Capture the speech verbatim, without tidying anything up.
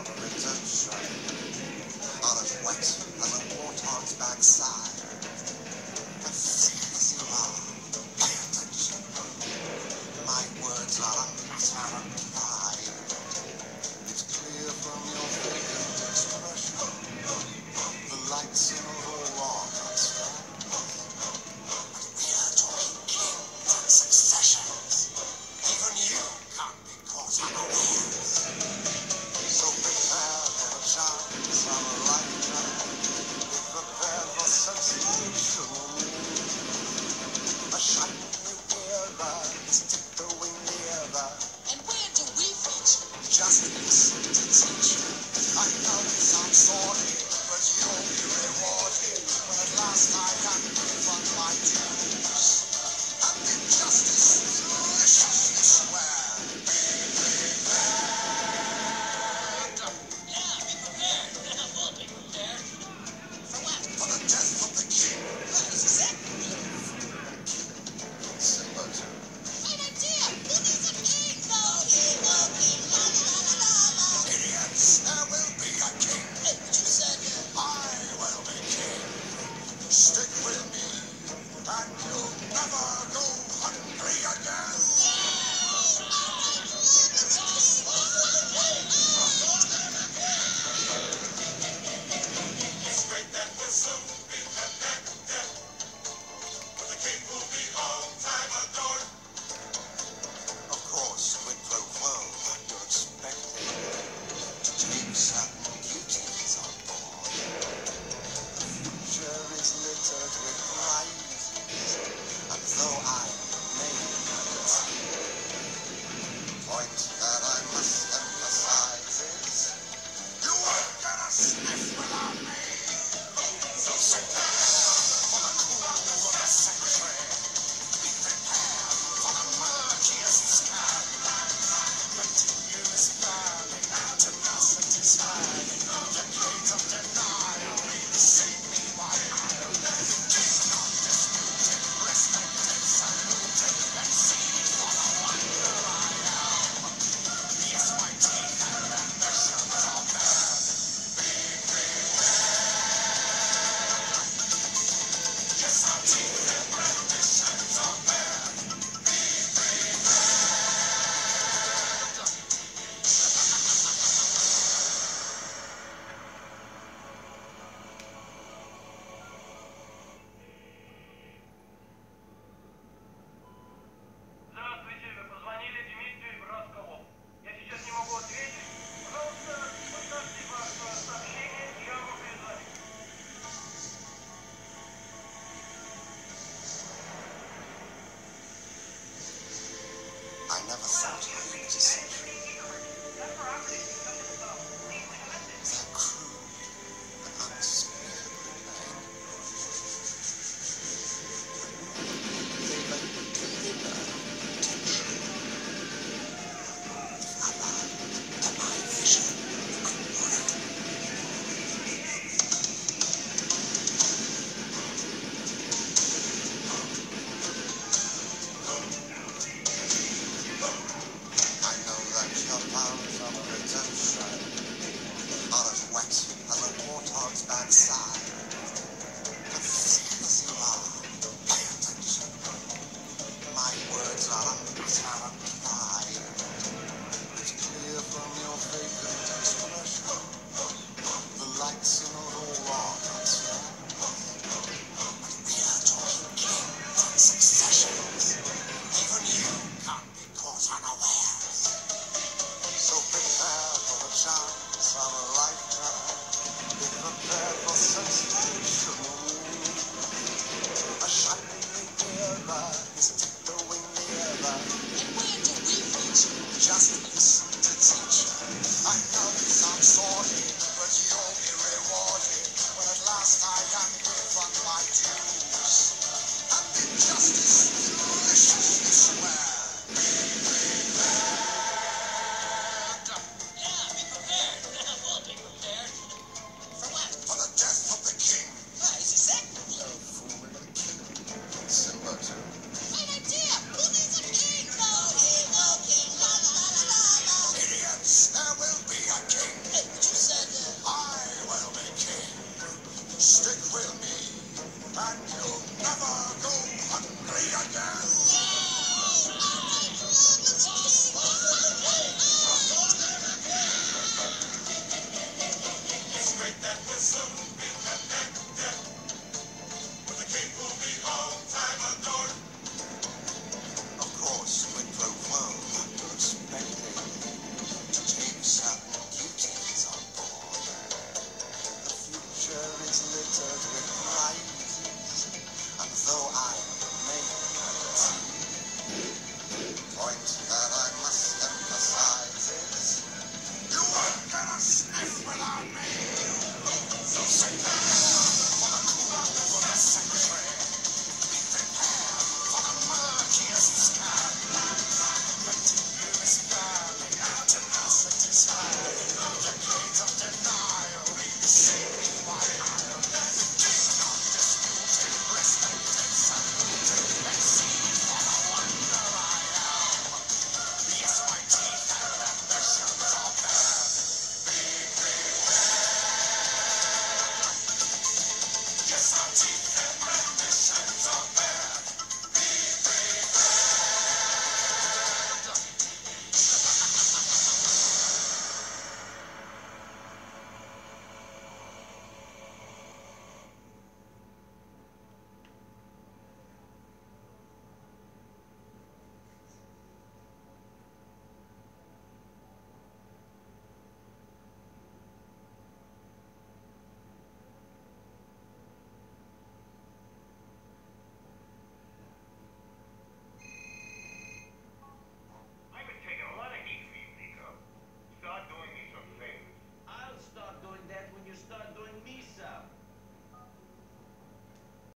of redemption are as wet as a warthog's backside. But thick as you are, pay attention. My words are a matter of pride. It's clear from your vacant expression. The lights in a row on outside. But we're talking kings and successions. Even you can't be caught unawares. So prepare for a chance on a lifetime. Be prepared for sensational news. A shining new era is tiptoeing nearer. And where do we feature? Just listen to teacher. I know it sounds sorry, but you'll be rewarded when at last I can give up my dues. And injustice deliciously swear. Be prepared. Yeah, be prepared. We'll be prepared. For what? For the death of the king. What is exactly? Simba too. Great idea. Who needs a king? No king, no king. La la la la la. Idiots, there will be a king. Hey, but you said I will be king. Stick with me, and you'll never go hungry again. It's great that we'll soon be connected. But the king will be all time adored. Of course, quid pro quo, you're expected to take certain duties on board. The future is littered with prizes, and though I may not concede, the point that I must emphasize is you won't get a sniff without me. So sit down for the cool of the century. Be prepared for the murkiest scam. Continuous burning, tenacity smiling, decades of denial, save me while I'll king undisputed, respected, saluted, and seen for the wonder I am. Yes, my teeth and ambitions are bad. Be prepared. Yes, our teeth and ambitions are bad. Be prepared. Здравствуйте, вы позвонили Дмитрию Броскову. Я сейчас не могу ответить. Пожалуйста, поставьте ваше сообщение, и я вам перезвоню. I never thought I'd live to century. They're cruel and unspeakably plain. They've a deeper tension. If allied to my vision and brain. I know that your powers of redemption are as wet as a warthog's backside. But thick as you are, pay attention. My words are a matter of pride. It's clear from your vacant expression. The lights in a row on outside. But we're talking kings and successions. Even you can't be caught unawares. So prepare for the chance of a lifetime. Be prepared for sensational news. A shining new era is tiptoeing nearer. and where do we feature? Just